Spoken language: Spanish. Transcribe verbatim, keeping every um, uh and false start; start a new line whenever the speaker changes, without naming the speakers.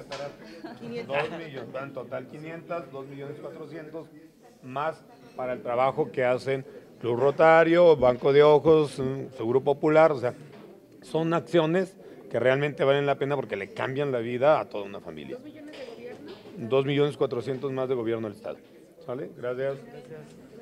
estará dos millones, en total quinientos, dos millones cuatrocientos, más para el trabajo que hacen Club Rotario, Banco de Ojos, Seguro Popular, o sea, son acciones que realmente valen la pena porque le cambian la vida a toda una familia.
¿Dos millones de gobierno?
Dos millones cuatrocientos más de gobierno del Estado. ¿Sale? Gracias.
Gracias.